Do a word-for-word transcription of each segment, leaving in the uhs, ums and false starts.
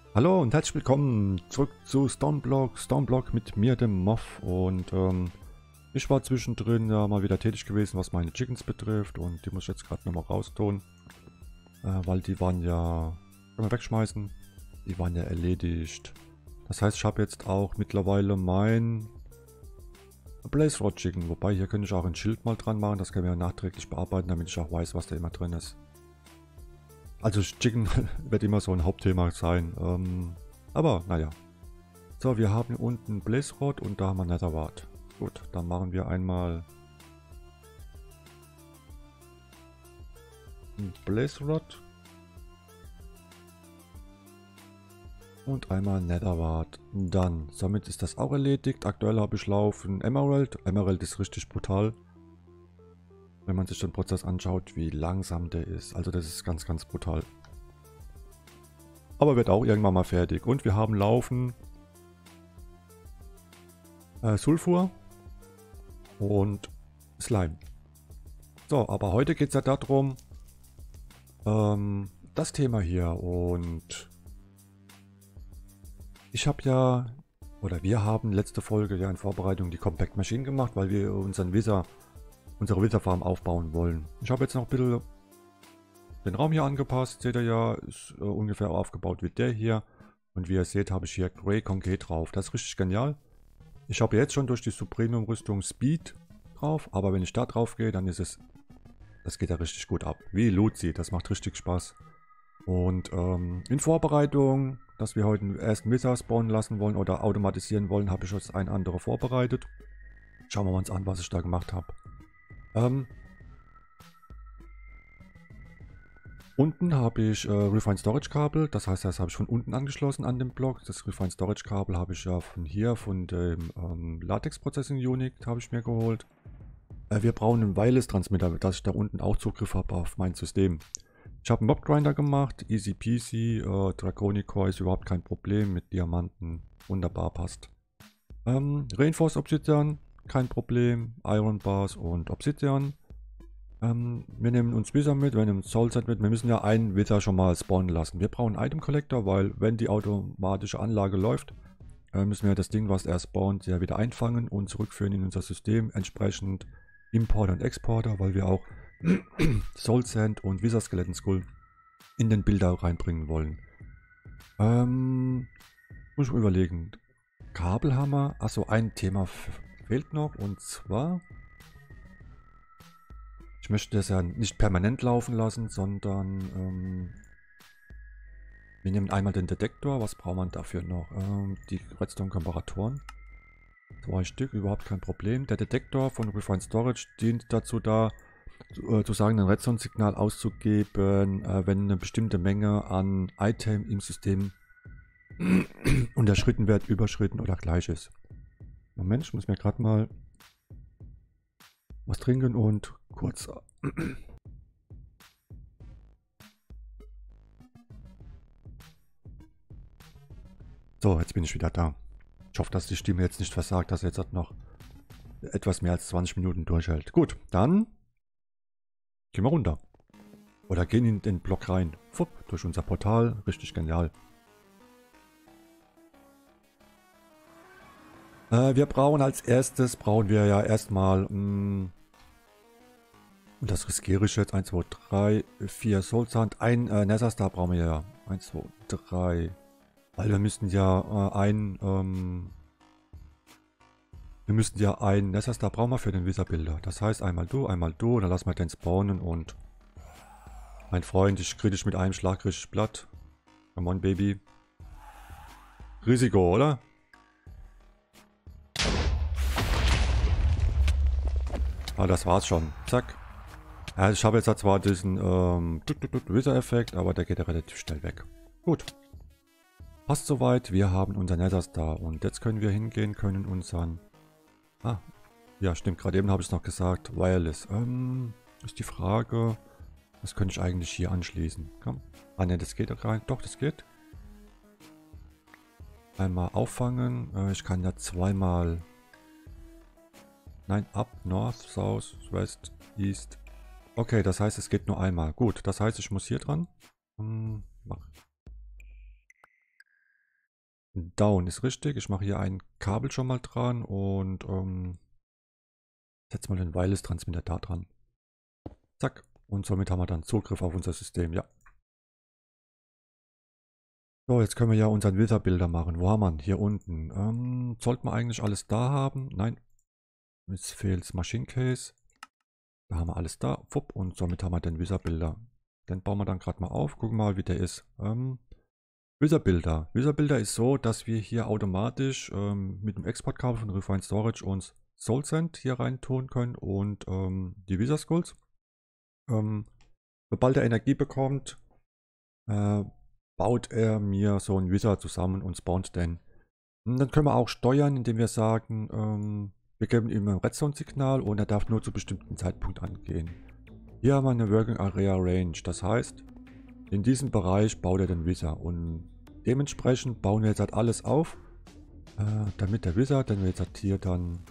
Hallo und herzlich willkommen zurück zu Stoneblock, Stoneblock mit mir, dem Moff. Und ähm, ich war zwischendrin ja mal wieder tätig gewesen, was meine Chickens betrifft. Und die muss ich jetzt gerade nochmal raustun, äh, weil die waren ja, können wir wegschmeißen, die waren ja erledigt. Das heißt, ich habe jetzt auch mittlerweile mein Blaze Rod Chicken. Wobei, hier könnte ich auch ein Schild mal dran machen, das können wir nachträglich bearbeiten, damit ich auch weiß, was da immer drin ist. Also Chicken wird immer so ein Hauptthema sein. Ähm, aber naja. So, wir haben hier unten Blaze Rod und da haben wir Netherwart. Gut, dann machen wir einmal ein Blaze Rod und einmal Netherwart. Dann, somit ist das auch erledigt. Aktuell habe ich laufen Emerald. Emerald ist richtig brutal. Wenn man sich den Prozess anschaut, wie langsam der ist. Also das ist ganz, ganz brutal. Aber wird auch irgendwann mal fertig. Und wir haben laufen äh, Sulfur und Slime. So, aber heute geht es ja darum, ähm, das Thema hier. Und ich habe ja, oder wir haben letzte Folge ja in Vorbereitung die Compact Machine gemacht, weil wir unseren Wither, unsere Wither Farm aufbauen wollen. Ich habe jetzt noch ein bisschen den Raum hier angepasst. Seht ihr ja, ist äh, ungefähr aufgebaut wie der hier. Und wie ihr seht, habe ich hier Grey Conquet drauf. Das ist richtig genial. Ich habe jetzt schon durch die Supremium Rüstung Speed drauf, aber wenn ich da drauf gehe, dann ist es, das geht ja richtig gut ab. Wie Luzi, das macht richtig Spaß. Und ähm, in Vorbereitung, dass wir heute den ersten Wither spawnen lassen wollen oder automatisieren wollen, habe ich jetzt ein andere vorbereitet. Schauen wir uns an, was ich da gemacht habe. Ähm, unten habe ich äh, Refined Storage Kabel, das heißt, das habe ich von unten angeschlossen an den Block. Das Refined Storage Kabel habe ich ja von hier, von dem ähm, Latex Processing Unit habe ich mir geholt. Äh, wir brauchen einen Wireless Transmitter, dass ich da unten auch Zugriff habe auf mein System. Ich habe einen Mob Grinder gemacht, easy peasy, äh, Draconicore ist überhaupt kein Problem, mit Diamanten wunderbar passt. Ähm, Reinforced Obsidian, kein Problem, Iron Bars und Obsidian. Ähm, wir nehmen uns Wither mit, wir nehmen Soul Sand mit, wir müssen ja einen Wither schon mal spawnen lassen. Wir brauchen einen Item Collector, weil wenn die automatische Anlage läuft, äh, müssen wir das Ding, was er spawnt, ja wieder einfangen und zurückführen in unser System, entsprechend Importer und Exporter, weil wir auch Soul Sand und Wither Skeleton Skull in den Bilder reinbringen wollen. Ähm, muss ich mal überlegen. Kabelhammer, achso, ein Thema fehlt noch und zwar, ich möchte das ja nicht permanent laufen lassen, sondern ähm, wir nehmen einmal den Detektor. Was braucht man dafür noch? Ähm, die Redstone-Komparatoren. Zwei Stück, überhaupt kein Problem. Der Detektor von Refined Storage dient dazu da, zu, äh, zu sagen, ein Redstone-Signal auszugeben, äh, wenn eine bestimmte Menge an Item im System unterschritten wird, überschritten oder gleich ist. Moment, ich muss mir gerade mal was trinken und kurz. So, jetzt bin ich wieder da. Ich hoffe, dass die Stimme jetzt nicht versagt, dass er jetzt noch etwas mehr als zwanzig Minuten durchhält. Gut, dann gehen wir runter. Oder gehen in den Block rein. Fupp, durch unser Portal. Richtig genial. Äh, wir brauchen als erstes, brauchen wir ja erstmal, mh, und das riskiere ich jetzt, eins, zwei, drei, vier Soul Sand, ein äh, Nether Star brauchen wir ja, eins, zwei, drei, weil wir müssten ja äh, ein, ähm, wir müssten ja ein Nether Star brauchen wir für den Wither Builder. Das heißt einmal du, einmal du, und dann lassen wir den spawnen und, mein Freund, ich kriege dich mit einem Schlag richtig platt. Come on, Baby. Risiko, oder? Ah, das war's schon. Zack. Ja, ich habe jetzt zwar diesen ähm, Wither-Effekt, aber der geht ja relativ schnell weg. Gut. Passt soweit. Wir haben unser Nether Star und jetzt können wir hingehen, können unseren... Ah, ja stimmt, gerade eben habe ich es noch gesagt. Wireless. Ähm, ist die Frage, was könnte ich eigentlich hier anschließen? Komm. Ah ne, das geht doch rein. Doch, das geht. Einmal auffangen. Äh, ich kann ja zweimal... Nein, up, North, South, West, East. Okay, das heißt, es geht nur einmal. Gut, das heißt, ich muss hier dran. Hm, mach. Down ist richtig. Ich mache hier ein Kabel schon mal dran und ähm, setze mal den Wireless-Transmitter da dran. Zack. Und somit haben wir dann Zugriff auf unser System, ja. So, jetzt können wir ja unseren Wither-Bilder machen. Wo haben wir ihn? Hier unten. Ähm, sollten wir eigentlich alles da haben? Nein. Jetzt fehlt das Machine Case. Da haben wir alles da. Fupp. Und somit haben wir den Wither-Bilder. Den bauen wir dann gerade mal auf. Gucken mal, wie der ist. Ähm, Wither-Bilder. Wither-Bilder ist so, dass wir hier automatisch ähm, mit dem Exportkabel von Refine Storage uns SoulSend hier rein tun können und ähm, die Wither Skulls. Ähm, sobald er Energie bekommt, äh, baut er mir so ein Wither zusammen und spawnt den. Und dann können wir auch steuern, indem wir sagen, ähm, wir geben ihm ein Redstone-Signal und er darf nur zu bestimmten Zeitpunkt angehen. Hier haben wir eine Working Area Range, das heißt, in diesem Bereich baut er den Wither und dementsprechend bauen wir jetzt halt alles auf, äh, damit der Wither, den wir jetzt halt hier dann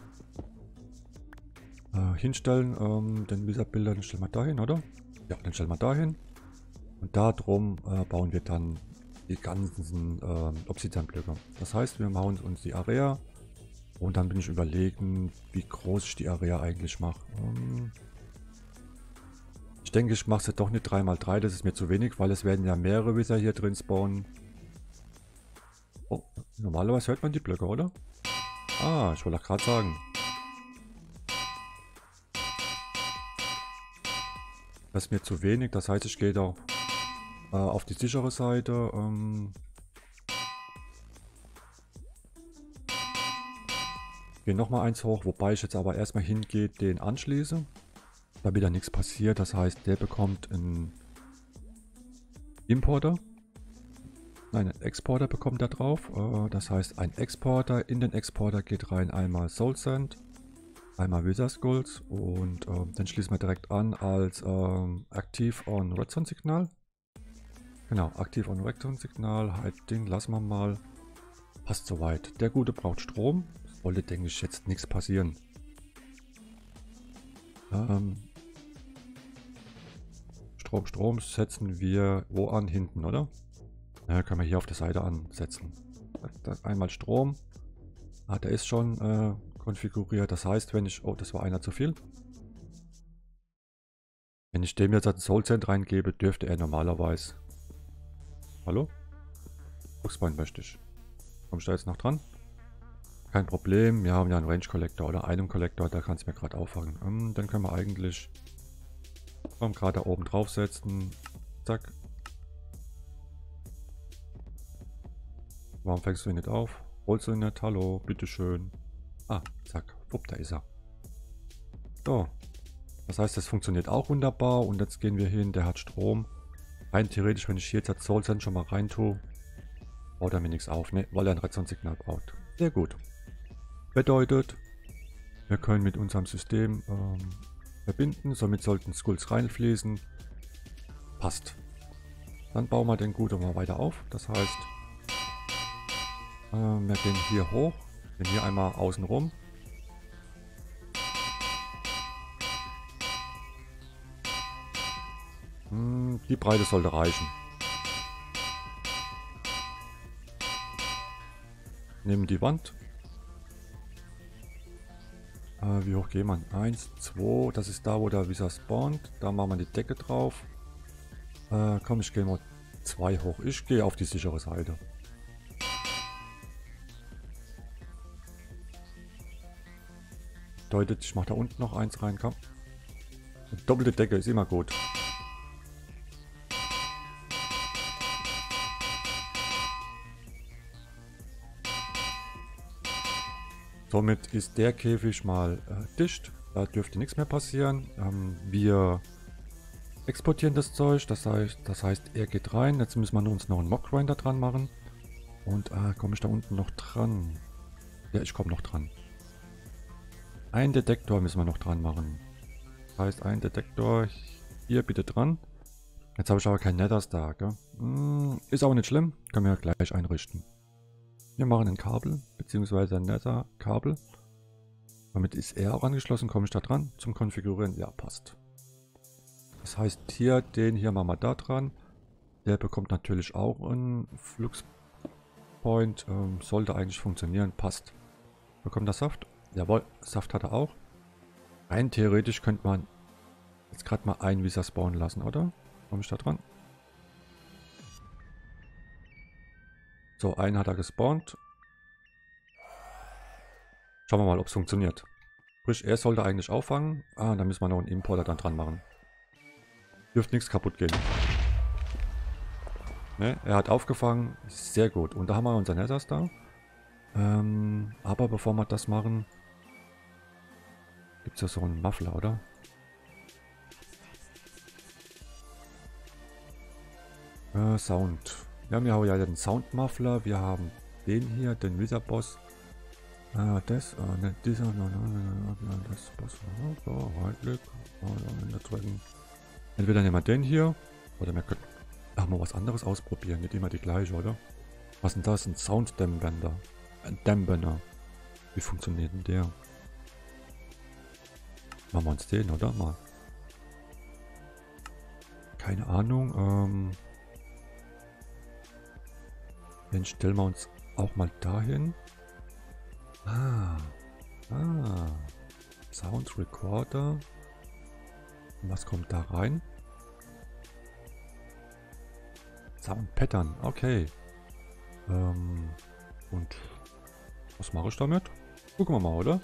äh, hinstellen, ähm, den Wither-Bilder, den stellen wir dahin, oder? Ja, den stellen wir dahin. Und darum äh, bauen wir dann die ganzen äh, Obsidian-Blöcke. Das heißt, wir machen uns die Area und dann bin ich überlegen, wie groß ich die Area eigentlich mache. Ähm, ich denke, ich mache es ja doch nicht drei mal drei, das ist mir zu wenig, weil es werden ja mehrere Wither hier drin spawnen. Oh, normalerweise hört man die Blöcke, oder? Ah, ich wollte gerade sagen. Das ist mir zu wenig, das heißt, ich gehe da äh, auf die sichere Seite. Ähm, gehe nochmal eins hoch, wobei ich jetzt aber erstmal hingehe, den anschließe, damit da nichts passiert. Das heißt, der bekommt einen Importer. Nein, einen Exporter bekommt er drauf. Äh, das heißt, ein Exporter, in den Exporter geht rein einmal SoulSend, einmal Wither Skulls und äh, dann schließen wir direkt an als ähm, aktiv on Redstone Signal. Genau, aktiv on Redstone Signal, halt den lassen wir mal. Passt soweit. Der Gute braucht Strom. Sollte, denke ich, jetzt nichts passieren. Ähm, Strom, Strom setzen wir wo an? Hinten, oder? Ja, können wir hier auf der Seite ansetzen. Das einmal Strom. Ah, der ist schon äh, konfiguriert. Das heißt, wenn ich... Oh, das war einer zu viel. Wenn ich dem jetzt einen SoulSend reingebe, dürfte er normalerweise... Hallo? Boxbein möchte ich. Komm ich da jetzt noch dran? Kein Problem. Wir haben ja einen Range Collector oder einen Collector. Da kann es mir gerade auffangen. Ähm, dann können wir eigentlich... gerade da oben draufsetzen. Zack. Warum fängst du ihn nicht auf? Holst du ihn nicht? Hallo, bitteschön. Ah, zack. Wupp, da ist er. So. Das heißt, das funktioniert auch wunderbar. Und jetzt gehen wir hin. Der hat Strom. Rein theoretisch, wenn ich hier jetzt das SoulSend schon mal rein tue, baut er mir nichts auf, ne? Weil er ein Redstone-Signal braucht. Sehr gut. Bedeutet, wir können mit unserem System ähm, verbinden. Somit sollten Skulls reinfließen. Passt. Dann bauen wir den Gute mal weiter auf. Das heißt, äh, wir gehen hier hoch. Gehen hier einmal außen rum. Hm, die Breite sollte reichen. Nehmen die Wand. Äh, wie hoch gehen wir? eins, zwei, das ist da, wo der Wither spawnt. Da machen wir die Decke drauf. Äh, komm, ich gehe mal zwei hoch. Ich gehe auf die sichere Seite. Bedeutet, ich mache da unten noch eins rein, komm. Eine doppelte Decke ist immer gut. Somit ist der Käfig mal äh, dicht. Da dürfte nichts mehr passieren. Ähm, wir exportieren das Zeug. Das heißt, das heißt, er geht rein. Jetzt müssen wir uns noch einen Mock Grinder dran machen. Und ah, komme ich da unten noch dran? Ja, ich komme noch dran. Ein Detektor müssen wir noch dran machen. Das heißt, ein Detektor hier bitte dran. Jetzt habe ich aber kein Netherstar, gell? Hm, ist auch nicht schlimm. Können wir gleich einrichten. Wir machen ein Kabel, beziehungsweise ein Nether-Kabel. Damit ist er auch angeschlossen. Komme ich da dran zum Konfigurieren? Ja, passt. Das heißt, hier, den hier machen wir da dran. Der bekommt natürlich auch einen Fluxpunkt Point ähm, sollte eigentlich funktionieren. Passt. Bekommt er Saft? Jawohl, Saft hat er auch. Rein theoretisch könnte man jetzt gerade mal einen Visa spawnen lassen, oder? Komme ich da dran? So, einen hat er gespawnt. Schauen wir mal, ob es funktioniert. Sprich, er sollte eigentlich auffangen. Ah, dann müssen wir noch einen Importer dann dran machen. Dürfte nichts kaputt gehen. Ne, er hat aufgefangen. Sehr gut. Und da haben wir unseren Nethers da. Ähm, aber bevor wir das machen, gibt es ja so einen Muffler, oder? Äh, Sound. Wir haben ja den Sound Muffler. Wir haben den hier, den Wizard Boss. Ah, das, ah, ne, dieser, no, no, no, no, das Boss. So, right click. Entweder nehmen wir den hier, oder wir können auch mal was anderes ausprobieren. Nicht immer die gleiche, oder? Was ist denn das? Ein Sound-Dämper. Ein Dämpener. Wie funktioniert denn der? Machen wir uns den, oder? Mal. Keine Ahnung. Ähm, den stellen wir uns auch mal dahin. Ah. Ah. Sound Recorder. Und was kommt da rein? Sound Pattern. Okay. Ähm, und was mache ich damit? Gucken wir mal, oder?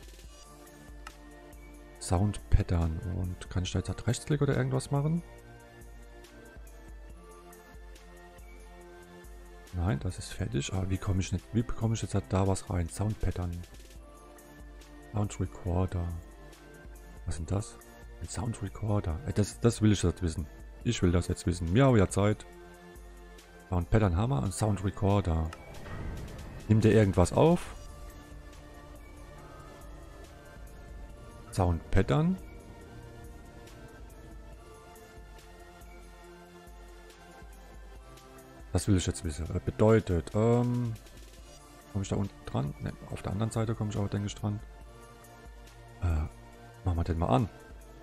Sound Pattern. Und kann ich da jetzt Rechtsklick oder irgendwas machen? Nein, das ist fertig. Aber wie komme ich nicht? Wie bekomme ich jetzt da was rein? Sound Pattern. Sound Recorder. Was sind das? Ein Sound Recorder. Das, das will ich jetzt wissen. Ich will das jetzt wissen. Wir haben ja Zeit. Sound Pattern haben wir und Sound Recorder. Nimmt er irgendwas auf? Sound Pattern. Das will ich jetzt wissen. Bedeutet, ähm, komme ich da unten dran? Ne, auf der anderen Seite komme ich auch, denke ich, dran. Äh, machen wir den mal an.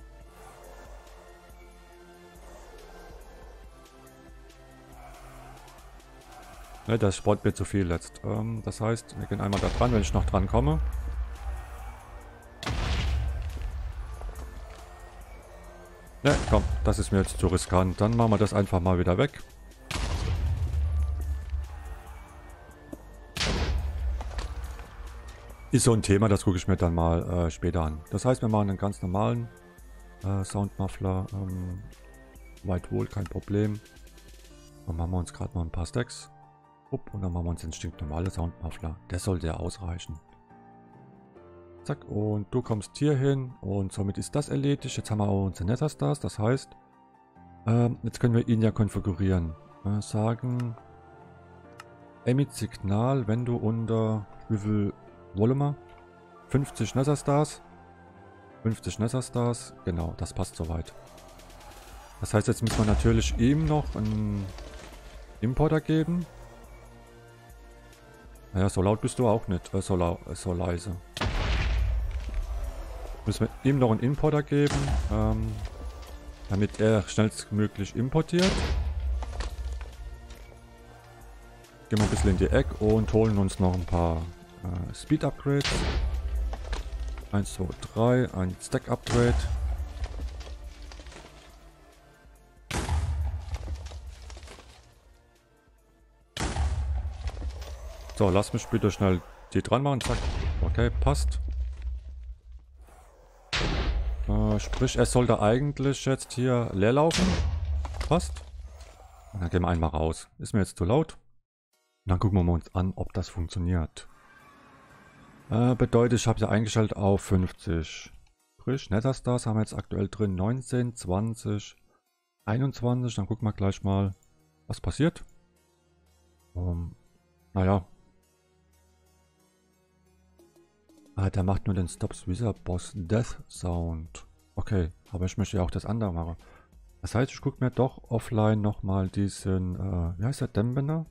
Ne, das spawnt mir zu viel jetzt. Ähm, das heißt, wir gehen einmal da dran, wenn ich noch dran komme. Ne, komm, das ist mir jetzt zu riskant. Dann machen wir das einfach mal wieder weg. Ist so ein Thema, das gucke ich mir dann mal äh, später an. Das heißt, wir machen einen ganz normalen äh, Soundmuffler. Ähm, weit wohl, kein Problem. Dann machen wir uns gerade noch ein paar Stacks. Upp, und dann machen wir uns den stinknormale Soundmuffler. Der sollte ja ausreichen. Zack, und du kommst hier hin und somit ist das erledigt. Jetzt haben wir auch unsere Netherstars, das heißt, ähm, jetzt können wir ihn ja konfigurieren. Äh, sagen, Emit Signal, wenn du unter, wie viel Volume? fünfzig Netherstars. fünfzig Netherstars, genau, das passt soweit. Das heißt, jetzt müssen wir natürlich ihm noch einen Importer geben. Naja, so laut bist du auch nicht, äh, so, lau äh, so leise. Müssen wir ihm noch einen Importer geben, ähm, damit er schnellstmöglich importiert. Gehen wir ein bisschen in die Ecke und holen uns noch ein paar äh, Speed Upgrades. eins, zwei, drei, ein Stack Upgrade. So, lass mich bitte schnell die dran machen. Zack. Okay, passt. Äh, sprich, er sollte eigentlich jetzt hier leer laufen. Passt. Und dann gehen wir einmal raus. Ist mir jetzt zu laut. Und dann gucken wir uns an, ob das funktioniert. Äh, bedeutet, ich habe ja eingestellt auf fünfzig. Sprich, Netherstars haben wir jetzt aktuell drin. neunzehn, zwanzig, einundzwanzig. Dann gucken wir gleich mal, was passiert. Um, naja. Ah, der macht nur den Stops Wizard Boss Death Sound. Okay, aber ich möchte ja auch das andere machen. Das heißt, ich gucke mir doch offline nochmal diesen, äh, wie heißt der, Dämpener?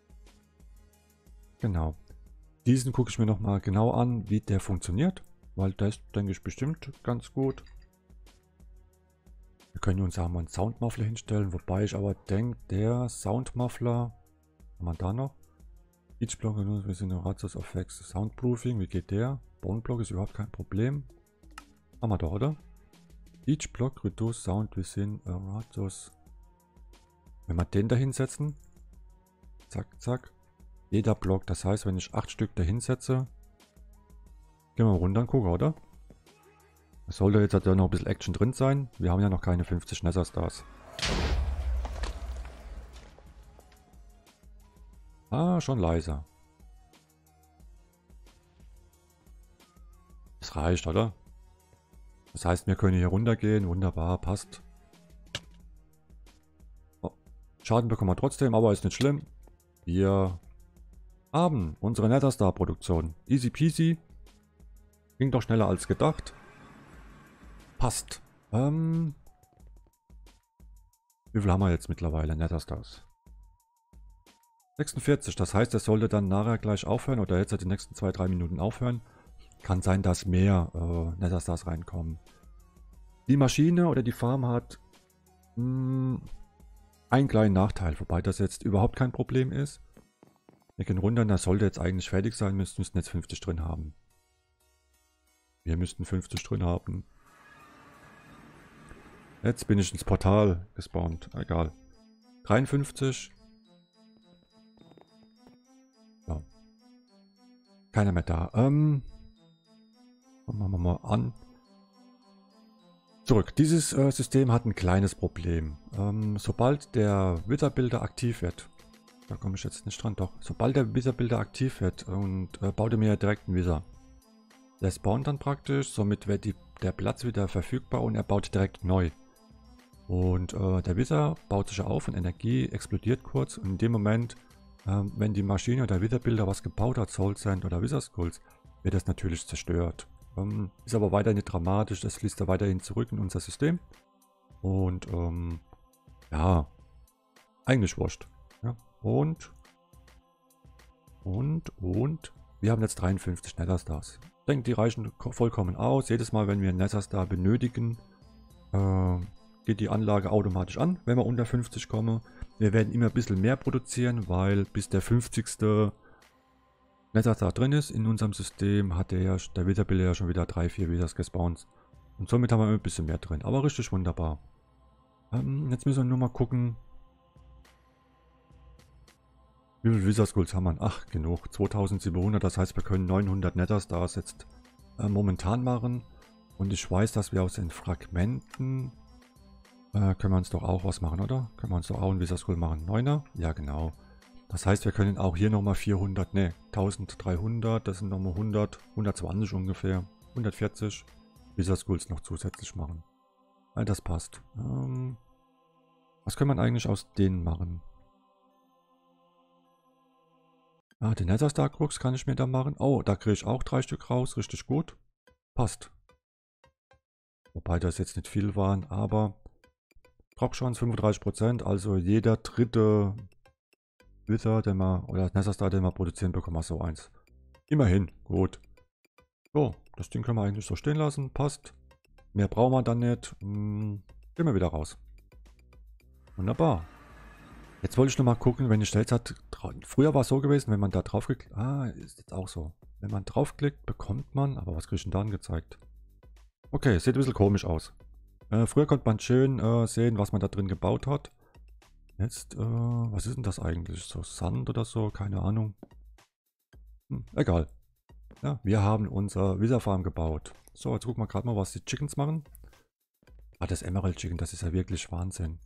Genau. Diesen gucke ich mir nochmal genau an, wie der funktioniert. Weil der ist, denke ich, bestimmt ganz gut. Wir können uns auch mal einen Soundmuffler hinstellen, wobei ich aber denke, der Soundmuffler, haben wir da noch? Each Block, wir sind Radius of Effects. Soundproofing, wie geht der? Bone Block ist überhaupt kein Problem. Haben wir doch, oder? Each Block reduce sound within a radius. Wenn wir den da hinsetzen. Zack, zack. Jeder Block, das heißt, wenn ich acht Stück da hinsetze. Gehen wir mal runter und gucken, oder? Es sollte jetzt halt noch ein bisschen Action drin sein. Wir haben ja noch keine fünfzig Nether Stars. Ah, schon leiser. Das reicht, oder? Das heißt, wir können hier runtergehen. Wunderbar, passt. Oh, Schaden bekommen wir trotzdem, aber ist nicht schlimm. Wir haben unsere Nether Star Produktion. Easy peasy. Ging doch schneller als gedacht. Passt. Ähm, wie viel haben wir jetzt mittlerweile Nether Stars? sechsundvierzig, das heißt, er sollte dann nachher gleich aufhören oder jetzt die nächsten zwei drei Minuten aufhören. Kann sein, dass mehr äh, Nether Stars reinkommen. Die Maschine oder die Farm hat mh, einen kleinen Nachteil, wobei das jetzt überhaupt kein Problem ist. Wir gehen runter und das sollte jetzt eigentlich fertig sein, wir müssten jetzt fünfzig drin haben. Wir müssten fünfzig drin haben. Jetzt bin ich ins Portal gespawnt, egal. dreiundfünfzig. Ja. Keiner mehr da. Ähm, machen wir mal an. Zurück. Dieses äh, System hat ein kleines Problem. Ähm, sobald der Wither-Builder aktiv wird, da komme ich jetzt nicht dran, doch. Sobald der Wither-Builder aktiv wird und äh, baut er mir direkt einen Wither. Der spawnt dann praktisch, somit wird die, der Platz wieder verfügbar und er baut direkt neu. Und äh, der Wither baut sich auf und Energie explodiert kurz. Und in dem Moment, äh, wenn die Maschine oder der Wither-Builder was gebaut hat, Soul Sand oder Wither Skulls, wird das natürlich zerstört. Ähm, ist aber weiterhin nicht dramatisch, das fließt da weiterhin zurück in unser System. Und ähm, ja, eigentlich wurscht. Ja. Und, und, und, wir haben jetzt dreiundfünfzig Nether Stars. Ich denke, die reichen vollkommen aus. Jedes Mal, wenn wir einen Nether Star benötigen, äh, geht die Anlage automatisch an, wenn wir unter fünfzig kommen. Wir werden immer ein bisschen mehr produzieren, weil bis der fünfzigste Nether Star drin ist in unserem System, hat der, ja, der Wither-Builder ja schon wieder drei, vier Withers gespawnt. Und somit haben wir ein bisschen mehr drin. Aber richtig wunderbar. Ähm, jetzt müssen wir nur mal gucken. Wie viele Wither Skulls haben wir? Ach, genug. zweitausendsiebenhundert, das heißt, wir können neunhundert Nether Stars jetzt äh, momentan machen. Und ich weiß, dass wir aus den Fragmenten Äh, können wir uns doch auch was machen, oder? Können wir uns doch auch ein Wither Skull machen? neuner? Ja, genau. Das heißt, wir können auch hier nochmal vierhundert, ne, eintausenddreihundert, das sind nochmal hundert, hundertzwanzig ungefähr, hundertvierzig Wither Skulls noch zusätzlich machen. Ja, das passt. Ähm, was kann man eigentlich aus denen machen? Ah, den Nether Star Crux kann ich mir da machen. Oh, da kriege ich auch drei Stück raus, richtig gut. Passt. Wobei das jetzt nicht viel waren, aber Dropchance fünfunddreißig Prozent, also jeder dritte Wither, den wir, oder Nether Star, den wir produzieren, bekommen wir so eins. Immerhin, gut. So, das Ding können wir eigentlich so stehen lassen, passt. Mehr brauchen wir dann nicht. Hm, gehen wir wieder raus. Wunderbar. Jetzt wollte ich noch mal gucken, wenn ich jetzt hat, früher war es so gewesen, wenn man da draufklickt, ah, ist jetzt auch so. Wenn man draufklickt, bekommt man, aber was kriege ich denn da angezeigt? Okay, sieht ein bisschen komisch aus. Äh, früher konnte man schön äh, sehen, was man da drin gebaut hat. Jetzt, äh, was ist denn das eigentlich? So Sand oder so? Keine Ahnung. Hm, egal. Ja, wir haben unser Wither Farm gebaut. So, jetzt gucken wir gerade mal, was die Chickens machen. Ah, das Emerald Chicken, das ist ja wirklich Wahnsinn.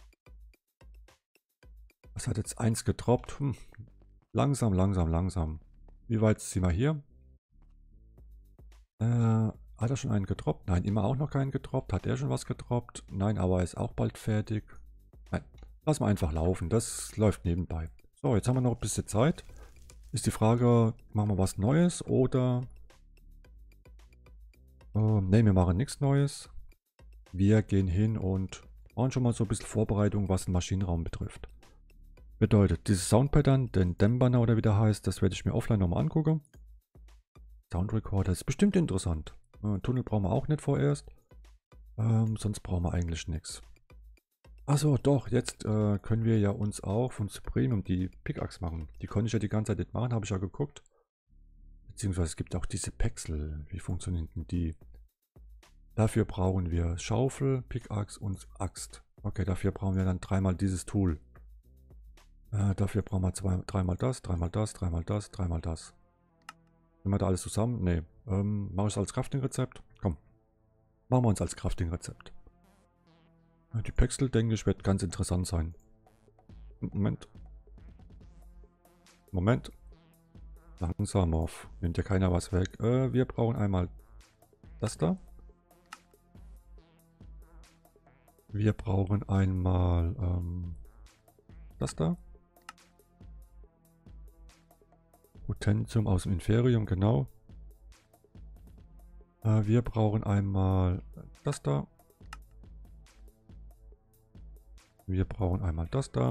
Was hat jetzt eins gedroppt? Hm. Langsam, langsam, langsam. Wie weit sind wir hier? Äh, hat er schon einen gedroppt? Nein, immer auch noch keinen gedroppt. Hat er schon was gedroppt? Nein, aber er ist auch bald fertig. Nein, lass mal einfach laufen. Das läuft nebenbei. So, jetzt haben wir noch ein bisschen Zeit. Ist die Frage, machen wir was Neues oder... Äh, ne, wir machen nichts Neues. Wir gehen hin und machen schon mal so ein bisschen Vorbereitung, was den Maschinenraum betrifft. Bedeutet, dieses Soundpattern, den Dämbanner oder wie der heißt, das werde ich mir offline nochmal angucken. Sound Recorder ist bestimmt interessant. Äh, Tunnel brauchen wir auch nicht vorerst. Ähm, sonst brauchen wir eigentlich nichts. Achso, doch, jetzt äh, können wir ja uns auch von Supremium die Pickaxe machen. Die konnte ich ja die ganze Zeit nicht machen, habe ich ja geguckt. Beziehungsweise es gibt auch diese Pexel. Wie funktionieren denn die? Dafür brauchen wir Schaufel, Pickaxe und Axt. Okay, dafür brauchen wir dann dreimal dieses Tool. Äh, dafür brauchen wir zwei, dreimal das, dreimal das, dreimal das, dreimal das. Nehmen wir da alles zusammen? Nee. Ähm, mache ich es als Crafting-Rezept? Komm. Machen wir uns als Crafting-Rezept. Die Pexel, denke ich, wird ganz interessant sein. Moment. Moment. Langsam auf. Nimmt ja keiner was weg. Äh, wir brauchen einmal das da. Wir brauchen einmal ähm, das da. Potentium aus dem Inferium, genau. Äh, wir brauchen einmal das da. Wir brauchen einmal das da.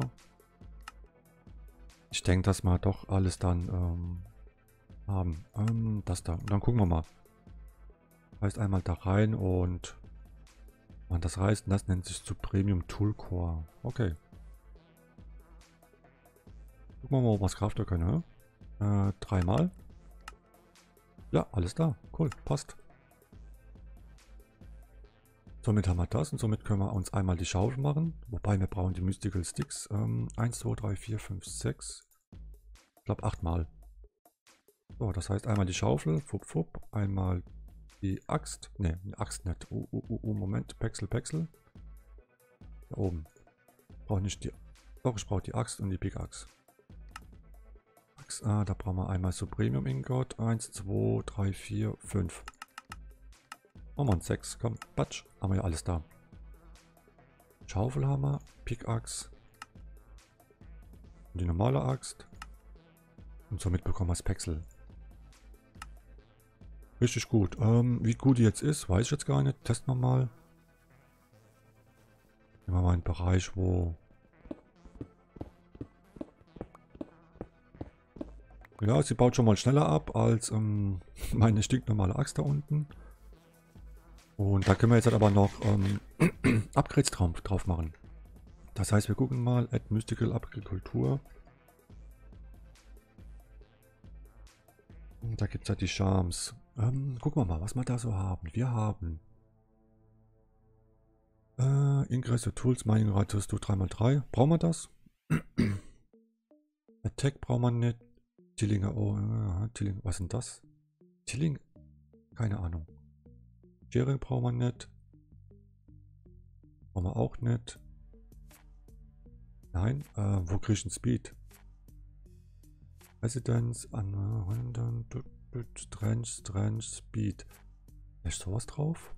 Ich denke, dass wir doch alles dann ähm, haben. Ähm, das da. Und dann gucken wir mal. Heißt einmal da rein und man das reißt. Und das nennt sich Supremium Tool Core. Okay. Gucken wir mal, ob wir es craften können. Äh, dreimal. Ja, alles da. Cool, passt. Somit haben wir das und somit können wir uns einmal die Schaufel machen. Wobei wir brauchen die Mystical Sticks. Ähm, eins, zwei, drei, vier, fünf, sechs. Ich glaube acht Mal. So, das heißt einmal die Schaufel. Fupp, fupp. Einmal die Axt. Ne, eine Axt nicht. Oh, oh, oh, oh, Moment. Pexel, Pexel. Da oben. Ich brauche nicht die. Doch, ich brauche die Axt und die Pickaxe. Axt, ah, da brauchen wir einmal Supremium Ingot. eins, zwei, drei, vier, fünf. Machen wir uns sechs. Komm, patsch. Haben wir ja alles da. Schaufelhammer, Pickaxe. Und die normale Axt. Und somit bekommen wir das Pexel. Richtig gut. Ähm, wie gut die jetzt ist, weiß ich jetzt gar nicht. Testen wir mal. Nehmen wir mal einen Bereich, wo... Ja, sie baut schon mal schneller ab als ähm, meine stinknormale Axt da unten. Und da können wir jetzt halt aber noch ähm, Upgrades drauf, drauf machen. Das heißt, wir gucken mal, Add Mystical Agrikultur. Da gibt es halt die Charms. Ähm, gucken wir mal, was wir da so haben. Wir haben äh, Ingress Tools, Mining Radius, du drei mal drei. Brauchen wir das? Attack brauchen wir nicht. Tillinger, oh, äh, Tilling, was ist denn das? Tilling? Keine Ahnung. Sharing brauchen wir nicht. Brauchen wir auch nicht. Nein, äh, wo kriege ich einen Speed? Residence, an Strength, Strength, Speed. Ist sowas drauf?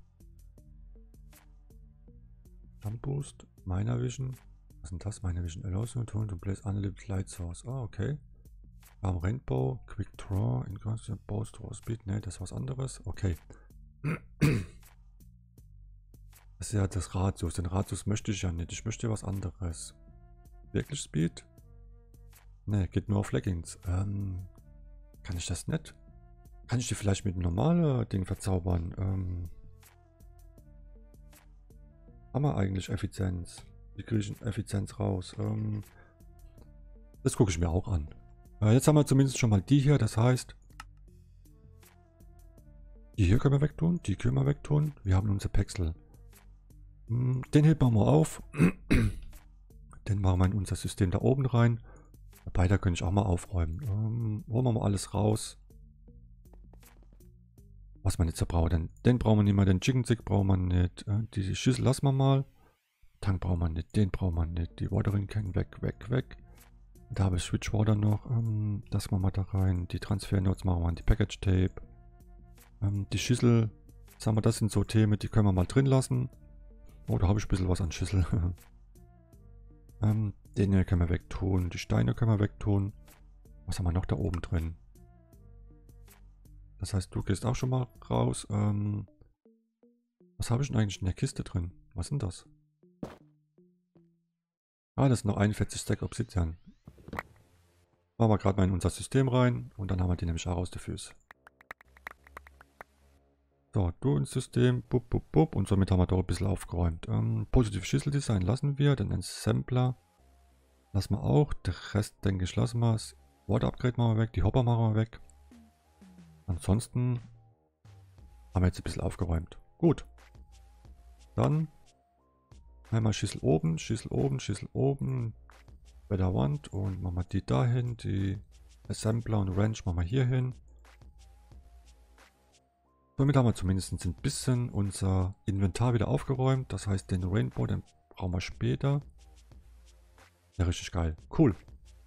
Jump Boost, Miner Vision. Was ist denn das? Miner Vision allows you to place unlimited light source. Ah, okay. Wir haben Rainbow, Quick Draw, Inconstant Bow, Draw Speed. Ne, das ist was anderes. Okay. Das ist ja das Radius. Den Radius möchte ich ja nicht. Ich möchte was anderes. Wirklich Speed? Ne, geht nur auf Leggings. Ähm, kann ich das nicht? Kann ich die vielleicht mit einem normalen Ding verzaubern? Ähm, haben wir eigentlich Effizienz? Wie kriege ich Effizienz raus? Ähm, das gucke ich mir auch an. Äh, jetzt haben wir zumindest schon mal die hier. Das heißt, die hier können wir wegtun. Die können wir wegtun. Wir haben unser Pexel. Hm, den heben wir mal auf. Den machen wir in unser System da oben rein. Wobei, da könnte ich auch mal aufräumen. Ähm, holen wir mal alles raus. Was man jetzt so braucht. Den, den brauchen wir nicht mehr. Den Chicken Stick brauchen wir nicht. Äh, die Schüssel lassen wir mal. Tank brauchen wir nicht. Den brauchen wir nicht. Die Watering Can weg, weg, weg. Da habe ich Switch Water noch. Ähm, das machen wir da rein. Die Transfer Notes machen wir an die Package Tape. Ähm, die Schüssel. Sagen wir, das sind so Themen, die können wir mal drin lassen. Oh, da habe ich ein bisschen was an Schüssel. ähm, den hier können wir wegtun. Die Steine können wir wegtun. Was haben wir noch da oben drin? Das heißt, du gehst auch schon mal raus. Ähm, was habe ich denn eigentlich in der Kiste drin? Was sind das? Ah, das sind noch einundvierzig Stack Obsidian. Machen wir gerade mal in unser System rein und dann haben wir die nämlich auch aus der Füße. So, du ins System, bup, bup, bup. Und somit haben wir da ein bisschen aufgeräumt. Ähm, Positive Schüsseldesign lassen wir, den Assembler lassen wir auch. Der Rest, denke ich, lassen wir. Das Water Upgrade machen wir weg, die Hopper machen wir weg. Ansonsten haben wir jetzt ein bisschen aufgeräumt. Gut. Dann einmal Schüssel oben, Schüssel oben, Schüssel oben. Bei der Wand und machen wir die dahin. Die Assembler und Wrench machen wir hier hin. Somit haben wir zumindest ein bisschen unser Inventar wieder aufgeräumt. Das heißt, den Rainbow, den brauchen wir später. Ja, richtig geil. Cool.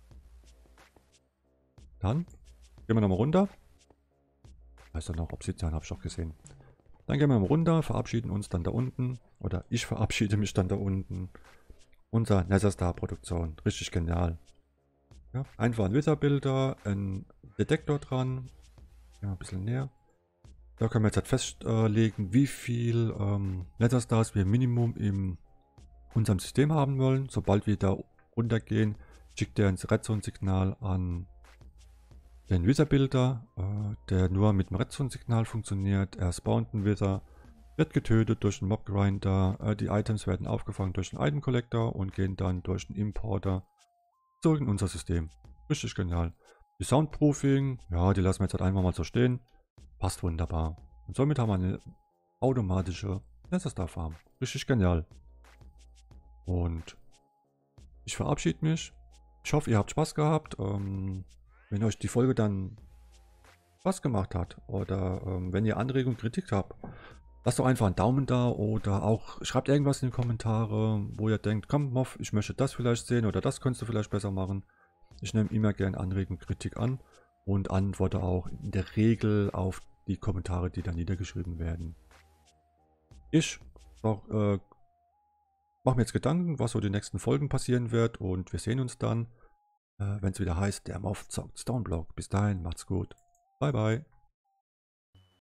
Dann gehen wir nochmal runter. Heißt ja noch Obsidian, habe ich auch gesehen. Dann gehen wir mal runter, verabschieden uns dann da unten. Oder ich verabschiede mich dann da unten. Unser Netherstar-Produktion. Richtig genial. Ja, einfach ein Witherbilder, ein Detektor dran. Ja, ein bisschen näher. Da können wir jetzt halt festlegen, wie viel ähm, Netherstars wir Minimum in unserem System haben wollen. Sobald wir da runtergehen, schickt er ein Redstone-Signal an den Wither-Builder, äh, der nur mit dem Redstone-Signal funktioniert. Er spawnt einen Wither, wird getötet durch einen Mob-Grinder. Äh, die Items werden aufgefangen durch einen Item-Collector und gehen dann durch einen Importer zurück in unser System. Richtig genial. Die Soundproofing, ja, die lassen wir jetzt halt einfach mal so stehen. Passt wunderbar. Und somit haben wir eine automatische Netherstar-Farm. Richtig genial. Und ich verabschiede mich. Ich hoffe, ihr habt Spaß gehabt. Ähm, wenn euch die Folge dann Spaß gemacht hat oder ähm, wenn ihr Anregungen, Kritik habt, lasst doch einfach einen Daumen da oder auch schreibt irgendwas in die Kommentare, wo ihr denkt, komm Moff, ich möchte das vielleicht sehen oder das könntest du vielleicht besser machen. Ich nehme immer gerne Anregungen, Kritik an und antworte auch in der Regel auf die Kommentare, die dann niedergeschrieben werden. Ich auch, äh, mache mir jetzt Gedanken, was so die nächsten Folgen passieren wird und wir sehen uns dann, äh, wenn es wieder heißt, der Moff zockt Stoneblock. Bis dahin, macht's gut. Bye bye.